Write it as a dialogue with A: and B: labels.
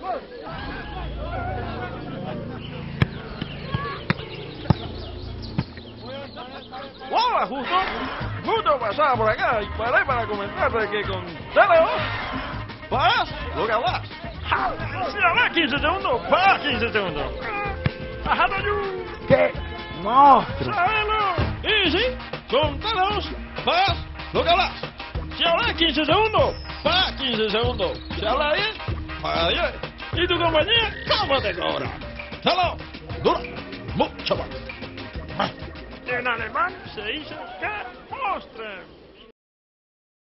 A: Hola, Justo. Justo pasaba por acá y paré para comentarte que con Tele2 pagas lo que hablas. Si hablas 15 segundos, pagas 15 segundos. ¡Ajá, you!
B: ¡Qué monstruo!
A: ¡Sabelo! Y sí, con Tele2 pagas lo que hablas. Si hablas 15 segundos, pagas 15 segundos. Si hablas 10, paga 10. ¿Y tu compañía cómo te cobra? Tele2 dura mucho más. En alemán se dice que MOSTRO.